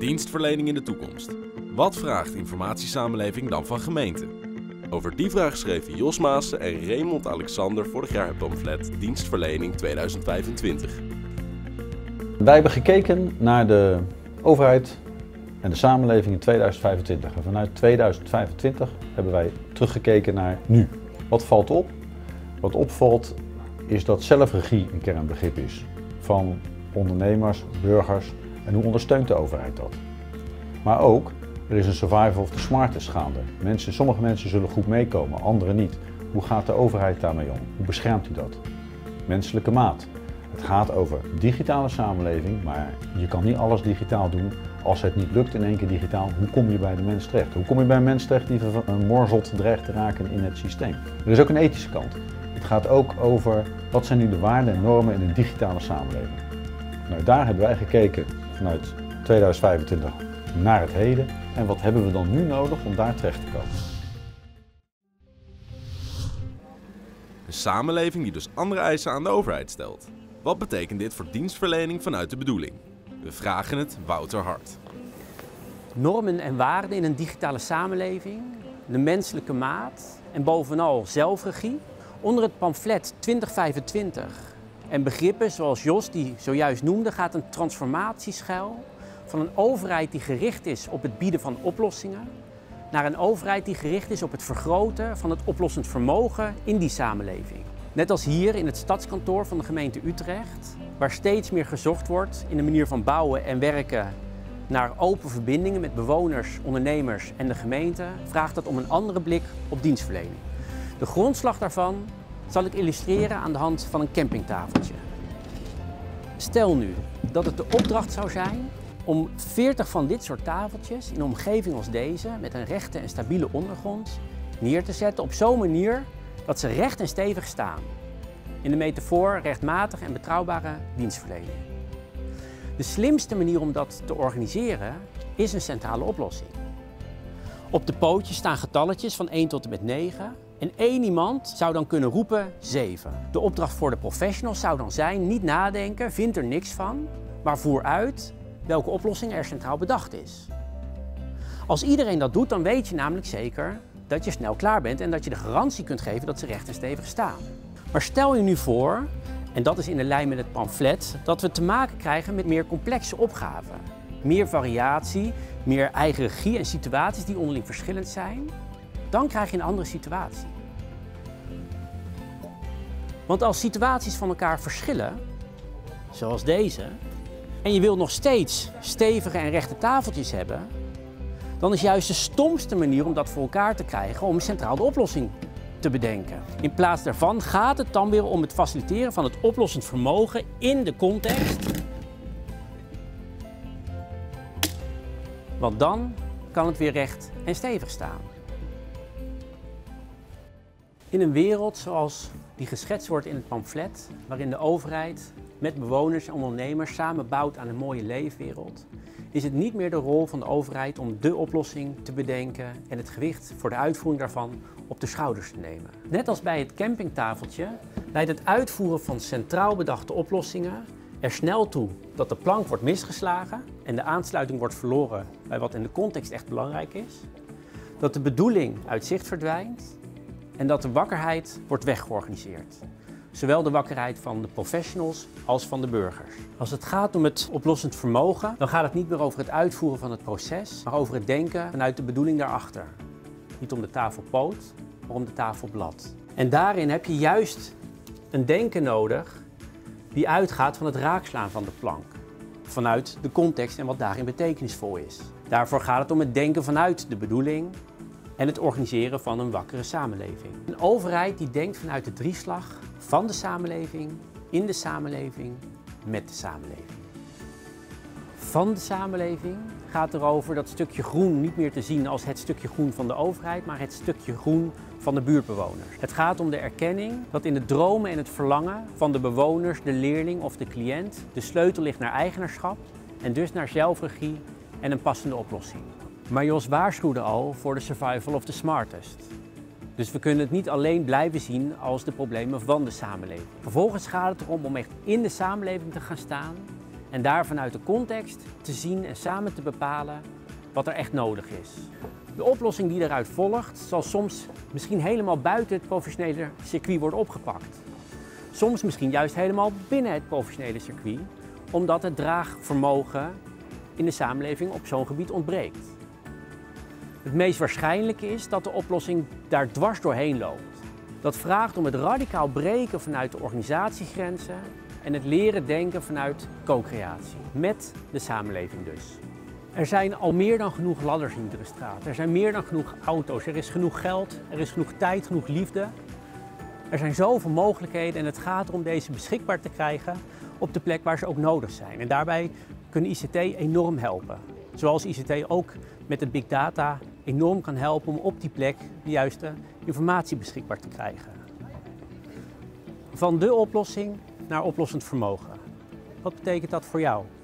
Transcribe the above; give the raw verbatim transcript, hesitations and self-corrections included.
Dienstverlening in de toekomst. Wat vraagt informatiesamenleving dan van gemeenten? Over die vraag schreven Jos Maassen en Raymond Alexander vorig jaar het pamflet Dienstverlening tweeduizend vijfentwintig. Wij hebben gekeken naar de overheid en de samenleving in tweeduizend vijfentwintig. En vanuit tweeduizend vijfentwintig hebben wij teruggekeken naar nu. Wat valt op? Wat opvalt is dat zelfregie een kernbegrip is van ondernemers, burgers en hoe ondersteunt de overheid dat. Maar ook, er is een survival of the smartest gaande. Mensen, sommige mensen zullen goed meekomen, anderen niet. Hoe gaat de overheid daarmee om? Hoe beschermt u dat? Menselijke maat. Het gaat over digitale samenleving, maar je kan niet alles digitaal doen. Als het niet lukt in één keer digitaal, hoe kom je bij de mens terecht? Hoe kom je bij een mens terecht die vermorzeld dreigt te raken in het systeem? Er is ook een ethische kant. Het gaat ook over wat zijn nu de waarden en normen in een digitale samenleving. Nou, daar hebben wij gekeken vanuit tweeduizend vijfentwintig naar het heden. En wat hebben we dan nu nodig om daar terecht te komen? Een samenleving die dus andere eisen aan de overheid stelt. Wat betekent dit voor dienstverlening vanuit de bedoeling? We vragen het Wouter Hart. Normen en waarden in een digitale samenleving, de menselijke maat en bovenal zelfregie. Onder het pamflet twintig vijfentwintig en begrippen zoals Jos die zojuist noemde, gaat een transformatie schuil van een overheid die gericht is op het bieden van oplossingen naar een overheid die gericht is op het vergroten van het oplossend vermogen in die samenleving. Net als hier in het stadskantoor van de gemeente Utrecht, waar steeds meer gezocht wordt in de manier van bouwen en werken naar open verbindingen met bewoners, ondernemers en de gemeente, vraagt dat om een andere blik op dienstverlening. De grondslag daarvan zal ik illustreren aan de hand van een campingtafeltje. Stel nu dat het de opdracht zou zijn om veertig van dit soort tafeltjes in een omgeving als deze, met een rechte en stabiele ondergrond, neer te zetten op zo'n manier dat ze recht en stevig staan. In de metafoor rechtmatige en betrouwbare dienstverlening. De slimste manier om dat te organiseren is een centrale oplossing. Op de pootjes staan getalletjes van één tot en met negen. En één iemand zou dan kunnen roepen zeven. De opdracht voor de professionals zou dan zijn: niet nadenken, vind er niks van, maar voer uit welke oplossing er centraal bedacht is. Als iedereen dat doet, dan weet je namelijk zeker dat je snel klaar bent en dat je de garantie kunt geven dat ze recht en stevig staan. Maar stel je nu voor, en dat is in de lijn met het pamflet, dat we te maken krijgen met meer complexe opgaven. Meer variatie, meer eigen regie en situaties die onderling verschillend zijn. Dan krijg je een andere situatie. Want als situaties van elkaar verschillen, zoals deze, en je wilt nog steeds stevige en rechte tafeltjes hebben, dan is juist de stomste manier om dat voor elkaar te krijgen om centraal de oplossing te bedenken. In plaats daarvan gaat het dan weer om het faciliteren van het oplossend vermogen in de context. Want dan kan het weer recht en stevig staan. In een wereld zoals die geschetst wordt in het pamflet, waarin de overheid met bewoners en ondernemers samen bouwt aan een mooie leefwereld, is het niet meer de rol van de overheid om dé oplossing te bedenken en het gewicht voor de uitvoering daarvan op de schouders te nemen. Net als bij het campingtafeltje leidt het uitvoeren van centraal bedachte oplossingen er snel toe dat de plank wordt misgeslagen en de aansluiting wordt verloren bij wat in de context echt belangrijk is, dat de bedoeling uit zicht verdwijnt en dat de wakkerheid wordt weggeorganiseerd. Zowel de wakkerheid van de professionals als van de burgers. Als het gaat om het oplossend vermogen, dan gaat het niet meer over het uitvoeren van het proces, maar over het denken vanuit de bedoeling daarachter. Niet om de tafelpoot, maar om de tafelblad. En daarin heb je juist een denken nodig die uitgaat van het raakslaan van de plank. Vanuit de context en wat daarin betekenisvol is. Daarvoor gaat het om het denken vanuit de bedoeling en het organiseren van een wakkere samenleving. Een overheid die denkt vanuit de drieslag van de samenleving, in de samenleving, met de samenleving. Van de samenleving gaat erover dat stukje groen niet meer te zien als het stukje groen van de overheid, maar het stukje groen van de buurtbewoners. Het gaat om de erkenning dat in de dromen en het verlangen van de bewoners, de leerling of de cliënt de sleutel ligt naar eigenaarschap en dus naar zelfregie en een passende oplossing. Maar Jos waarschuwde al voor de survival of the smartest. Dus we kunnen het niet alleen blijven zien als de problemen van de samenleving. Vervolgens gaat het erom om echt in de samenleving te gaan staan En daar vanuit de context te zien en samen te bepalen wat er echt nodig is. De oplossing die eruit volgt zal soms misschien helemaal buiten het professionele circuit worden opgepakt. Soms misschien juist helemaal binnen het professionele circuit, omdat het draagvermogen in de samenleving op zo'n gebied ontbreekt. Het meest waarschijnlijke is dat de oplossing daar dwars doorheen loopt. Dat vraagt om het radicaal breken vanuit de organisatiegrenzen en het leren denken vanuit co-creatie, met de samenleving dus. Er zijn al meer dan genoeg ladders in iedere straat. Er zijn meer dan genoeg auto's. Er is genoeg geld, er is genoeg tijd, genoeg liefde. Er zijn zoveel mogelijkheden en het gaat erom deze beschikbaar te krijgen op de plek waar ze ook nodig zijn. En daarbij kunnen I C T enorm helpen. Zoals I C T ook met het big data enorm kan helpen om op die plek de juiste informatie beschikbaar te krijgen. Van de oplossing naar oplossend vermogen. Wat betekent dat voor jou?